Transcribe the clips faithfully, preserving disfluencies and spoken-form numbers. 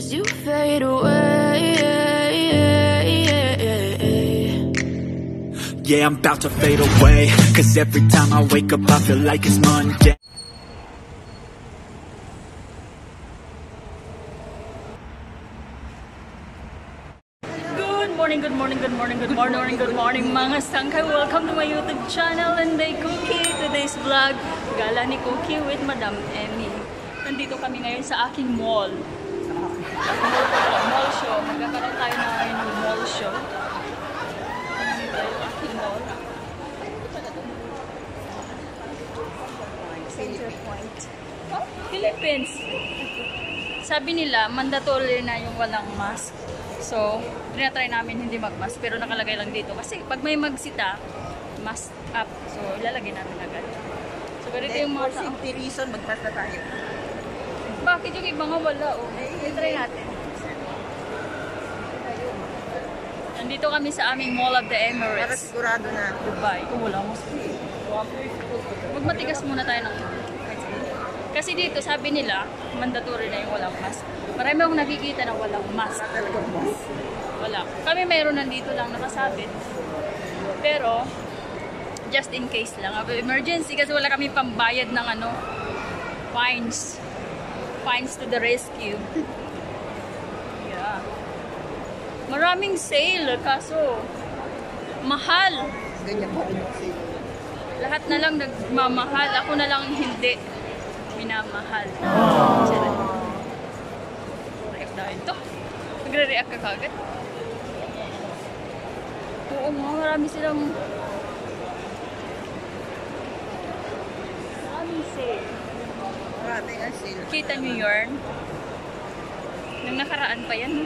as you fade away. Yeah, I'm about to fade away, cause every time I wake up I feel like it's Monday. Good morning, good morning, good morning, good morning, good morning mga sangkay. Welcome to my YouTube channel and day Cookie. Today's vlog, gala ni Cookie with Madam Emmy. Nandito kami ngayon sa aking mall. Mall show. Magkakaroon tayo na ngayon ng mall show. Nandito yung aking mall. Center Point. Oh, Philippines. Sabi nila, mandatory na yung walang mask. So, tinatry namin hindi mag-mask. Pero nakalagay lang dito. Kasi pag may magsita, mask up. So, ilalagay namin agad. So, ganito yung mga tao. For safety reason, mag-mask na tayo. Bakit yung iba nga wala? Oh, i-try natin. Nandito kami sa aming Mall of the Para Emirates. sigurado na. Dubai. Kung wala mo. Magmatigas muna tayo ng kasi dito, sabi nila, mandatory na yung walang mask. Marami akong nakikita na walang mask. Wala. Kami mayroon nandito lang nakasabit. Pero, just in case lang. Emergency kasi wala kami pambayad ng ano, fines. Fines to the rescue. Yeah. Maraming sale, kaso mahal. Ganyan pa rin. Lahat na lang nagmamahal. Ako na lang hindi minamahal. React dahil to. Nagre-react ka kagad. Oo nga, marami silang maraming sale. Marami nga sila. Kita nyo yarn? Nung nakaraan pa yan.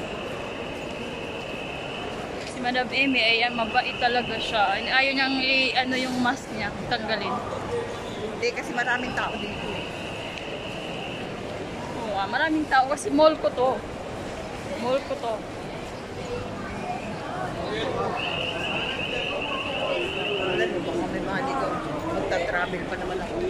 Si Madam Emmy ay mabait talaga siya. Ayaw niyang i-ano yung mask niya. Tanggalin. Hindi kasi maraming tao dito. Oo nga, maraming tao kasi mall ko to. Mall ko to. Wala mo baka may mga dito. Magta-travel pa naman ako.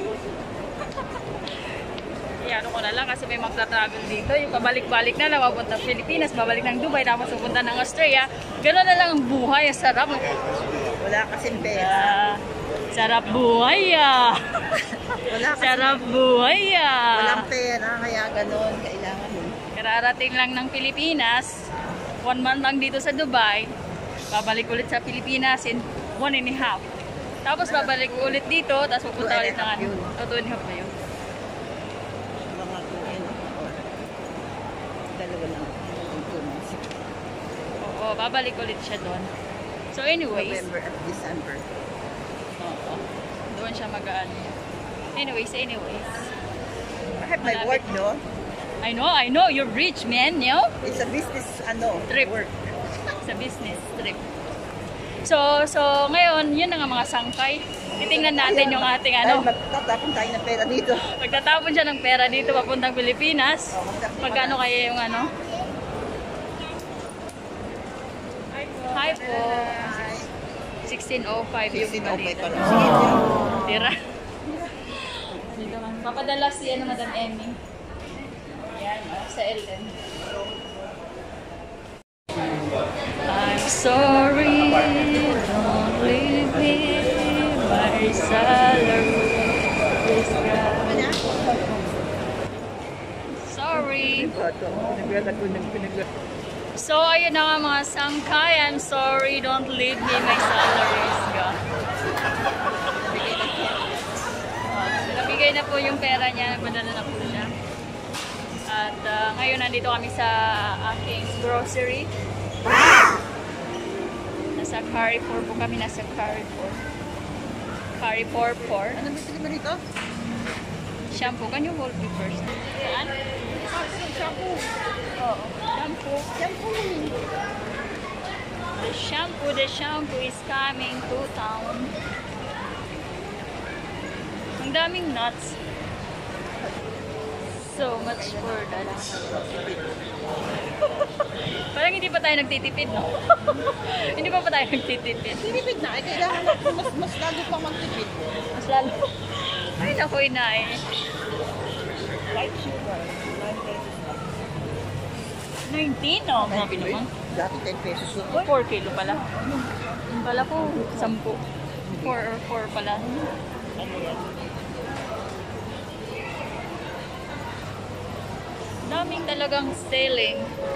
Iano ko na lang kasi may magta-travel dito. Yung pabalik-balik na lang, papunta sa Pilipinas, babalik ng Dubai, tapos pupunta ng Australia. Gano'n na lang ang buhay. Sarap. Wala kasing pera. Ah, sarap buhay ah. Wala kasi, Sarap buhay ah. walang pera, kaya gano'n. Kailangan mo. Kararating lang ng Pilipinas. One month lang dito sa Dubai. Babalik ulit sa Pilipinas in one and a half. Tapos babalik ulit dito, tapos pupunta ulit ng ano. O, two and a half na yun. Mga kuhin. Dalawa lang. Oo, babalik ulit siya doon. So anyways, November at December. oo, doon siya mag-ano. Anyways, anyways. I have my work, no? I know, I know, you're rich, man, you know? It's a business, ano, Trip. work. Sa business trip. So, so ngayon, yun na nga mga sangkay. Titingnan natin yung ating ano. Dahil magtatapon tayo ng pera dito. Magtatapon siya ng pera dito papuntang Pilipinas. Magkano kaya yung ano? Hi po. sixteen oh five yung sixteen oh five balita. pa lang. Sige, Tira. Dito ka. Papadala si ano, Madam Emmy. Yan, oh, sa L M. I'm sorry, don't leave me, my salary is gone. Sorry. So, ayun na nga mga sangkay. I'm sorry, don't leave me, my salary is gone. Nabigay na po yung pera niya, nagpadala na po siya. At uh, ngayon nandito kami sa aking grocery. Nasa Carrefour po kami, nasa Carrefour. Carrefour four. Ano gusto mo dito? Shampoo. Can you hold me first? Saan? Shampoo. Oo. Shampoo. Shampoo. The shampoo, the shampoo is coming to town. Ang daming nuts. So much for that. Parang hindi pa tayo nagtitipid, no? Hindi pa pa tayo nagtitipid. Tinipid na. Eh, kailangan natin mas, mas lalo pang magtipid. Mas lalo. Ay, naku, inay. White sugar. nine pesos na. nineteen? Oh, grabe naman. Dati ten pesos yun. four kilo pala. Yung pala po, ten. four or four pala. Ano yan? Daming talagang selling.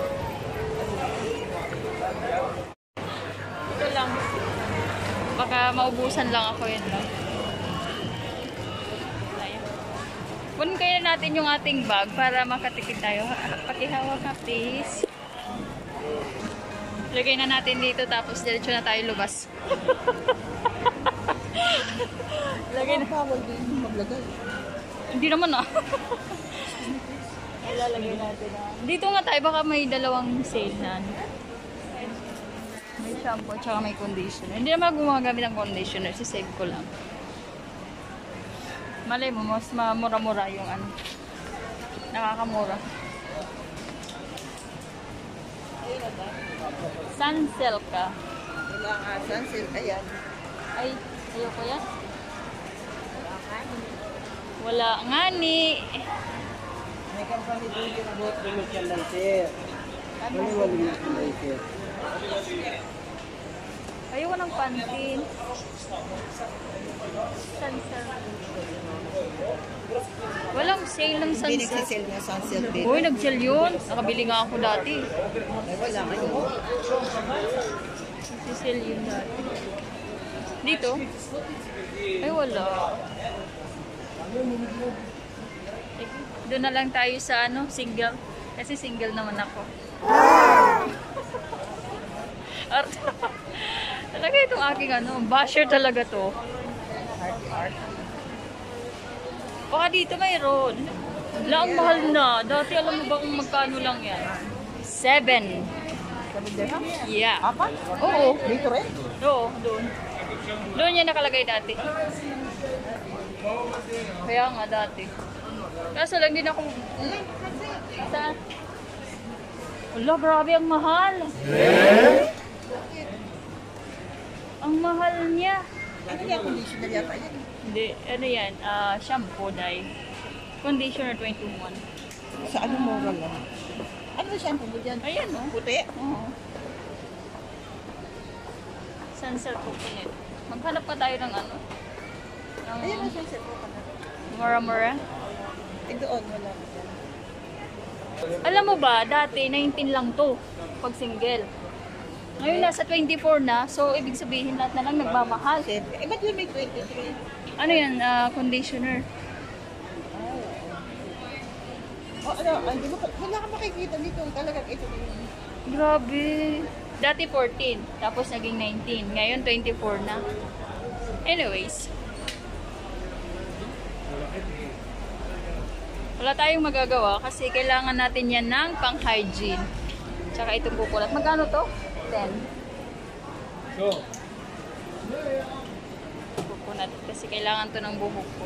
Ito lang. Baka maubusan lang ako yun lang. Kunin kaya natin yung ating bag para makatipid tayo. Pakihawak ka, please. Lagay na natin dito tapos diretso na tayo lubas. Lagay na. Bawal din maglagay. Hindi naman ah. Ilalagay natin ah. Dito nga tayo, baka may dalawang sale na. May shampoo tsaka may conditioner. Hindi naman gumagamit ng conditioner. Si-save ko lang. Malay mo, mas mura-mura yung ano. Nakakamura. Sunsilk ka. Wala nga, sunsilk. Ayan. Ay, ayoko yan. Wala nga ni. May company doon yung about remote yan lang, sir. Wala wala na kulay, sir. Ayoko ng pantin. Sunsilk. Walang sale ng Hindi sunsilk. nagsisell ng sunsilk din. Uy, nag-sale yun. Nakabili nga ako dati. Ay, wala kayo. Nag-sale yun dati. Dito? Ay, wala. Eh, doon na lang tayo sa ano, single. Kasi single naman ako. Talaga itong aking ano, basher talaga to. Baka dito mayroon. Wala, ang mahal na. Dati alam mo ba kung magkano lang yan? Seven. Sabi din, ha? Yeah. Apat? Oo. Dito rin? Oo, doon. Doon yan nakalagay dati. Kaya nga dati. Kaso lang din ako... Saan? Wala, grabe ang mahal. Ang mahal niya. Ano yan? Conditioner yata yan. Hindi, ano yan? ah shampoo dye. Conditioner twenty-one. Sa ano mura lang? Ano na shampoo mo dyan? Ayan, oh. Puti? Oo. Sunset coconut. Maghanap pa tayo ng ano? Ng Ayan na sunsilk ko ka na. mura-mura. Eh doon, wala mo dyan. Alam mo ba, dati nineteen lang to pag single. Ngayon nasa twenty-four na, so ibig sabihin lahat na lang nagmamahal. Eh, ba't yun may twenty-three? Ano yan? ah, conditioner. Oh, ano, ay, di ba, wala ka makikita dito. Talagang ito yung... Grabe. Dati fourteen, tapos naging nineteen. Ngayon twenty-four na. Anyways. Wala tayong magagawa kasi kailangan natin yan ng pang-hygiene. Tsaka itong kukulat. Magkano to? ten. Kukunat. Kasi kailangan to ng buhok ko.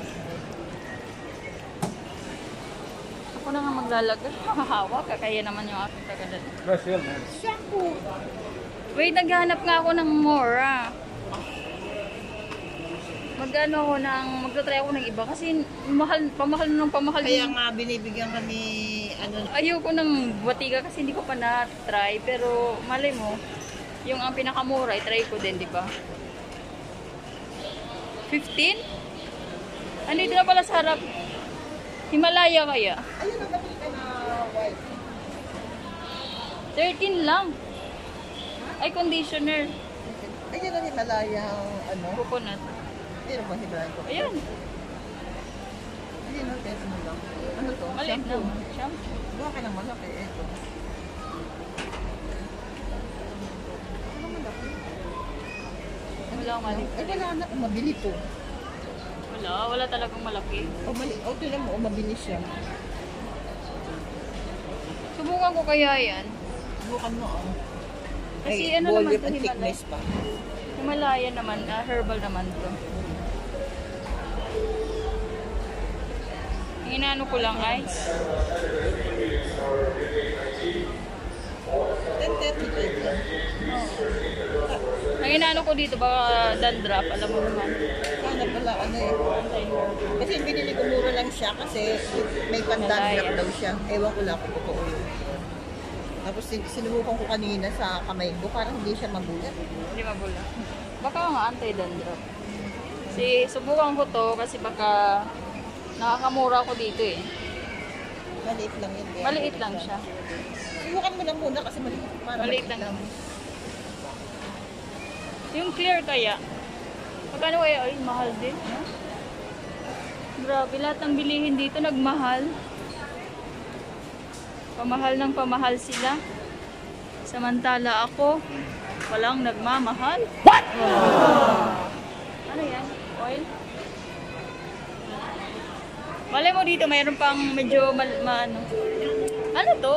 Ako na nga maglalagay. Makahawak. Kaya naman yung aking tagalan. Shampoo! Wait, naghahanap nga ako ng Mora. Magano ako ng, magta-try ako ng iba kasi mahal, pamahal ng pamahal. Kaya yung, nga binibigyan kami, ano, ayoko ng Botiga kasi hindi ko pa na-try. Pero malay mo, yung ang pinakamura, i-try ko din, di ba? fifteen? Andito na pala sa harap. Himalaya kaya? ayun ang dapat ka na white. thirteen lang. Ay, conditioner. Ayun ang Himalaya, ano, Coconut. ayun ang Himalaya ko. Ayan. Ayun ang test mo lang. Ano to? Maliit Shampoo. lang. Shampoo. Gawa ka ng malaki, ito. Ano malaki? Wala akong maliit. Ay, wala na, mabili to. Wala, wala talagang malaki. O, mali, o, tingnan mo, o, mabili siya. Subukan ko kaya yan. Subukan mo, oh. Kasi Ay, ano naman volume to, and Himalaya. thickness pa. Himalaya naman, ah, herbal naman to. Ang inaano ko lang ice. ten thirty-five lang. Ang inaano ko dito, baka dandruff, alam mo naman. Sana pala, ano eh. Kasi binili ko mura lang siya kasi may pandandrop Malaya. daw siya. Ewan ko lang kung totoo yun. Tapos sin- sinubukan ko kanina sa kamay ko, parang hindi siya mabulat. Hindi mabula. Baka nga anti-dandruff. Si subukan ko to kasi baka nakakamura ko dito eh. Maliit lang yun. kaya Maliit lang siya. Subukan mo lang muna kasi maliit. Parang Maliit lang naman. Yung clear kaya. Magkano kaya? Ay, mahal din. No? Grabe, lahat ng bilihin dito nagmahal. Pamahal ng pamahal sila. Samantala ako, walang nagmamahal. What? Ano yan? Oil? Malay mo dito, mayroon pang medyo mal, ma, ano. Ano to?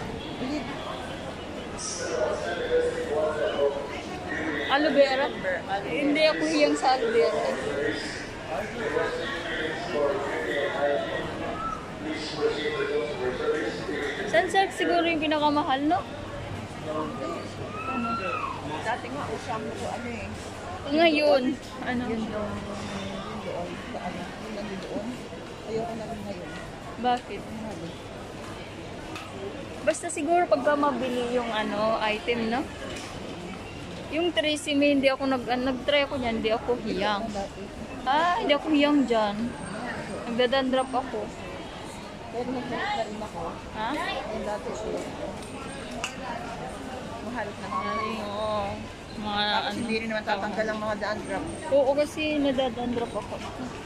Aloe vera? Hindi ako hiyang sa aloe vera. Sunsilk siguro yung pinakamahal, no? Ano? Dati nga, usam ko ano eh. Ngayon, ano? Yun doon. Yun doon. Sa ano. Yun nandun doon. Ayoko na rin ngayon. Bakit? Mahali. Basta siguro pagka mabili yung ano, item, no? Yung Tresemme, hindi ako nag, nag-try ako niyan, hindi ako hiyang. Ah, hindi ako hiyang dyan. Nagdadandrap ako. Pero nagkalit na rin ako. Ha? Yung dati siya. Mahal na mahal. Ay, oo. Mga Tapos ano. hindi rin naman tatanggal ang mga dandruff. Oo, kasi nadadandrap ako.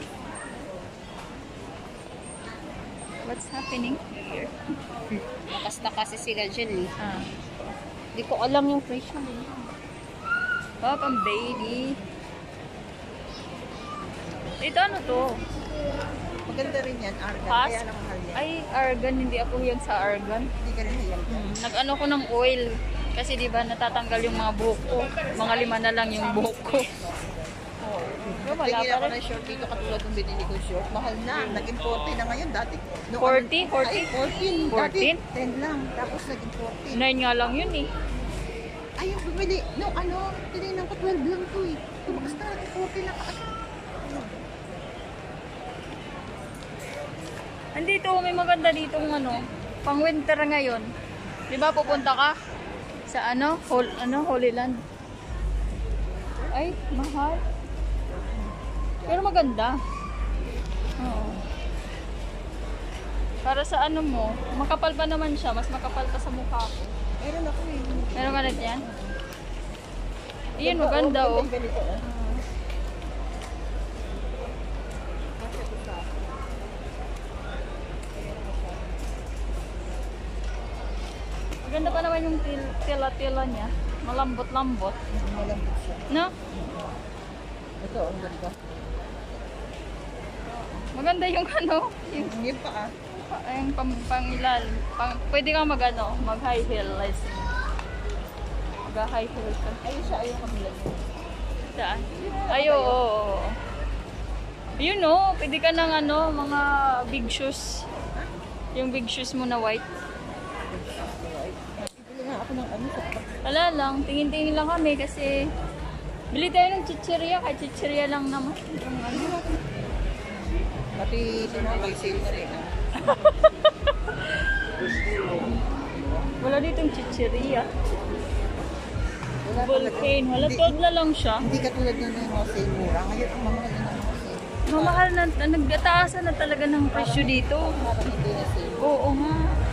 What's happening here? Nakasta kasi sila dyan eh. Ah. Hindi ko alam yung presyo. Oh, pang baby. Ito ano to? Maganda rin yan, argan. Pas? Kaya lang mahal yan. Ay, argan. Hindi ako hiyang sa argan. Hindi ka rin hiyang dyan. Hmm. Nag-ano ko ng oil. Kasi di ba natatanggal yung mga buhok ko. Mga lima na lang yung buhok ko. Oo. Pero wala Tingin pa ako rin. ng short dito katulad ng binili ko short. Mahal na. Naging forty na ngayon. Dati. noong- forty? forty? Ay, fourteen. fourteen? Dati ten lang. Tapos naging fourteen. Nine nga lang yun eh. Ay, yung bumili. No, ano. Tinignan ko twelve lang to eh. Tumakas na. Naging forty na. Andito, may maganda ditong ano, pang winter ngayon. Di ba pupunta ka sa ano, Hol, ano, Holy Land? Ay, mahal. Pero maganda. Oo. Para sa ano mo, makapal pa naman siya, mas makapal pa sa mukha ko. Meron ako eh. Meron ka na dyan? Iyan, maganda oh. Ganito oh. Maganda pa naman yung til- tila-tila niya. Malambot-lambot. Malambot siya. No? Ito, ang ganda. Maganda yung ano, yung Hindi pa ah. yung pang, pangilal. Pang, pwede kang mag ano, mag high heel license. Mag high heel ka. Ayun siya, ayun kabila niya. Saan? Ay, oo. oo, oo. Yun no, pwede ka ng ano, mga big shoes. Yung big shoes mo na white. Bili nga ako ng ano sa Wala lang, tingin-tingin lang kami kasi bili tayo ng chichirya, kahit chichirya lang naman. Yung ano. Pati sinabay sale na rin ah. Wala ditong chichirya. Wala talaga. Volcane, wala Hindi- twelve na lang siya. Hindi katulad ng mga sale mura. Ngayon, ang mamahal na ng mga sale. Mamahal na, na nagtataasan na talaga ng presyo dito. Parang hindi na sale. Oo nga.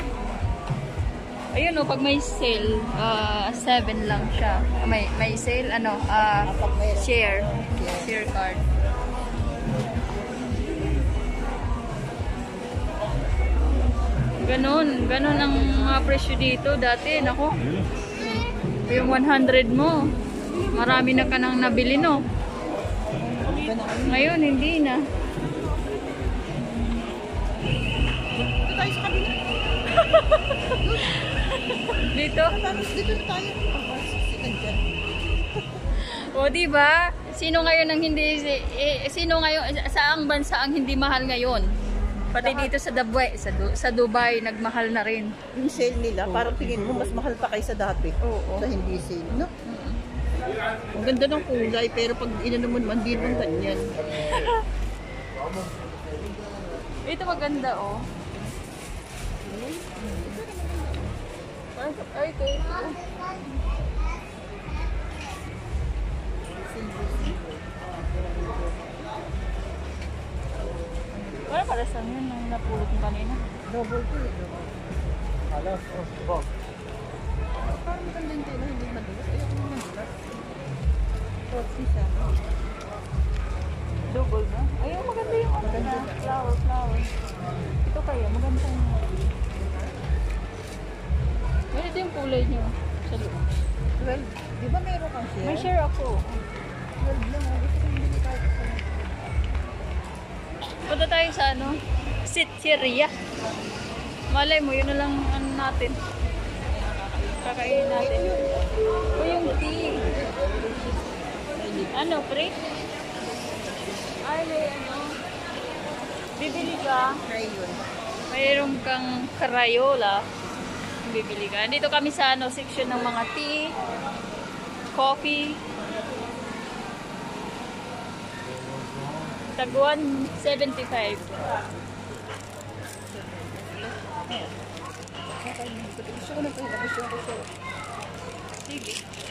Ayun oh, pag may sale, ah seven lang siya. May may sale, ano, ah Pag mayroon. share. Share card. Ganon, ganon ang mga presyo dito dati, nako. Yung one hundred mo, marami na ka nang nabili, no? Ngayon, hindi na. Dito tayo sa kabila. Dito? Tapos dito na tayo. Pagpasikan dyan. O, di ba? Sino ngayon ang hindi eh, sino ngayon saang bansa ang hindi mahal ngayon? Pati dito sa Dubai, sa, Du- sa Dubai nagmahal na rin. Yung sale nila, parang tingin mo mas mahal pa kaysa dati. Oo. Sa hindi sale, no? Ang ganda ng kulay, pero pag inano mo naman, di naman ganyan. Ito maganda oh. Parang Ay, ito. Wala para sa yun nung napulot mo kanina. Double to eh. Alas, oh, bok. Parang maganda yung tela, hindi madulas. Ayoko naman madulas. Torsi siya. Double ba? Ayun, maganda yung ano na. Flower, flower. Ito kaya, maganda yung... Ganito yung kulay niyo. Sa loob. twelve. Di ba meron kang share? May share ako. twelve lang. oh. Gusto kong bili kahit isa. Punta tayo sa ano? Sitseria. Malay mo, yun na lang ano natin. Kakainin natin. O yung tea. Ano, pre? Ay, may ano. Bibili ka. Try yun. Mayroon kang Crayola. Bibili ka. Dito kami sa ano, section ng mga tea, coffee. Tag one seventy-five. Gusto ko na ito. Gusto ko ito. Sige.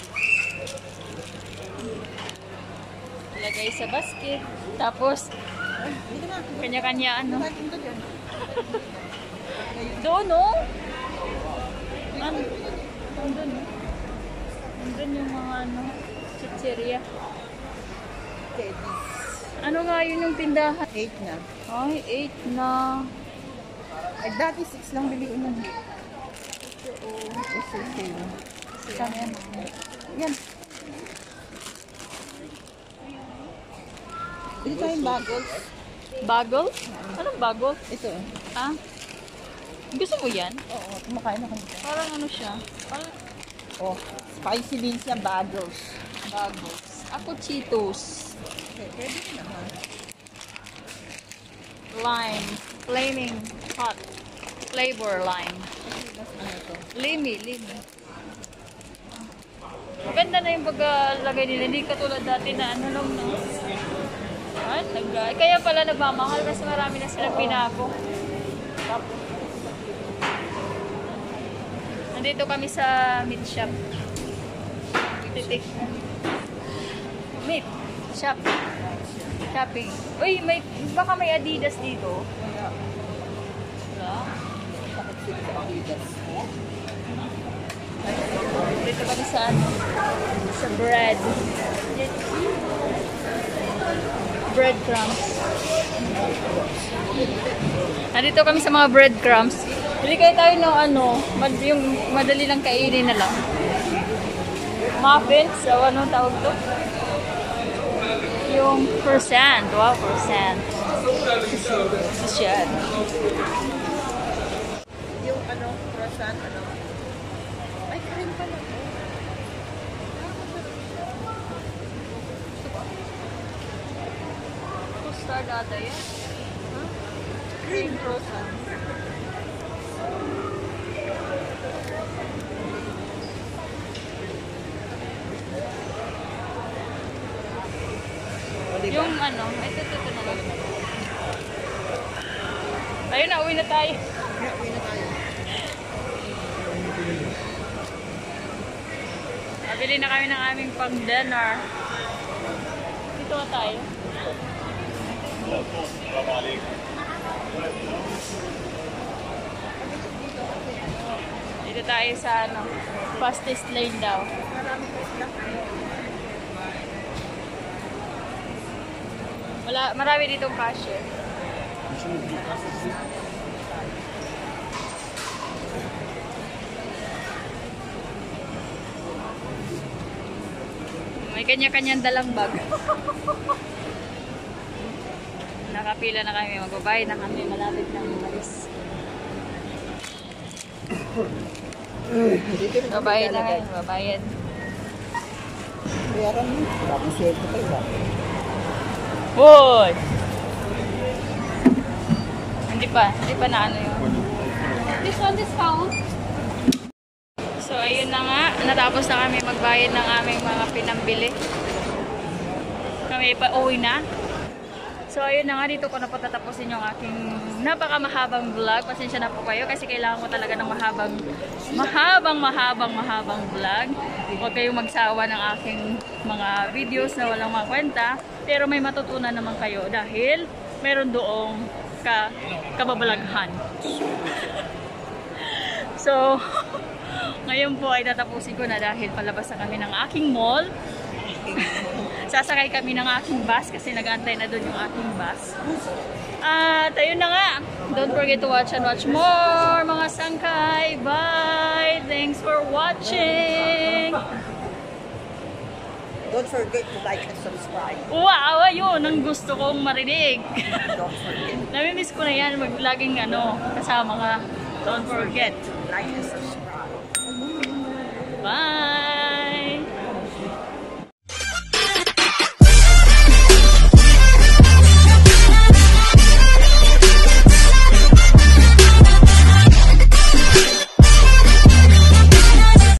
Lagay sa basket. Tapos, Dito na. kanya-kanya ano. Kahit ito dyan. Doon, oh. Ano? Nandun, oh. Nandun yung mga ano, chicheria. Teddy. Ano nga yun yung tindahan? eight na. Ay, eight na. Ay, dati six lang biliin mo. Ito, sale. Saan yan? Yan. Bili tayong bagels. Bagel? Anong bagel? Ito. Ah? Gusto mo yan? Oo, kumakain ako nito. Parang ano siya? Parang Oh, spicy din siya, bagels. bagels. Ako Cheetos. Okay, pwede naman. Lime. Flaming hot. Flavor lime. Ano to? Limi, limi. Maganda na yung pagkalagay nila. Hindi katulad dati na ano lang no. Ay, nag- kaya pala nagmamahal kasi marami na silang pinako. Nandito kami sa meat shop. Titik. Meat shop. Shopping. Uy, may, baka may Adidas dito. Wala. Wala. Bakit sila sa Adidas? Dito kami sa ano? Sa bread. Breadcrumbs. Nandito kami sa mga breadcrumbs. Bili kayo tayo ng ano, mad yung madali lang kainin na lang. Muffins, so anong tawag to? Yung percent, wow, percent. Social. Yung ano, croissant, ano? Ay, cream pala to. Custard ata yan. Cream croissant. Yung ano, ito, ito, ito na lang. Ayun na, uwi na tayo. Uwi na tayo. Nabili na kami ng aming pang-dinner. Dito na tayo. Dito tayo sa ano, fastest lane daw. Marami pa sila. Wala, marami ditong cashier. May kanya-kanyang dalang bag. Nakapila na kami, magbabayad na kami, malapit na umalis. Dito na Babayad na kami, babayad. Bayaran mo. Wala akong swerte pa iba. Boy! Hindi pa, hindi pa na ano yun. This one discount? So, ayun na nga. Natapos na kami magbayad ng aming mga pinambili. Kami pa uwi na. So, ayun na nga, dito ko na po tatapusin yung aking napakamahabang vlog. Pasensya na po kayo kasi kailangan ko talaga ng mahabang, mahabang, mahabang, mahabang vlog. Huwag kayong magsawa ng aking mga videos na walang makwenta. Pero may matutunan naman kayo dahil meron doong ka, kababalaghan. So, ngayon po ay tatapusin ko na dahil palabas na kami ng aking mall. Sasakay kami ng aking bus kasi nag-aantay na doon yung aking bus. At ayun na nga. Don't forget to watch and watch more mga sangkay. Bye! Thanks for watching! Don't forget to like and subscribe. Wow! Ayun ang gusto kong marinig. Don't forget Namimiss ko na yan. Mag-laging ano, kasama ka. Don't forget. to like and subscribe. Bye!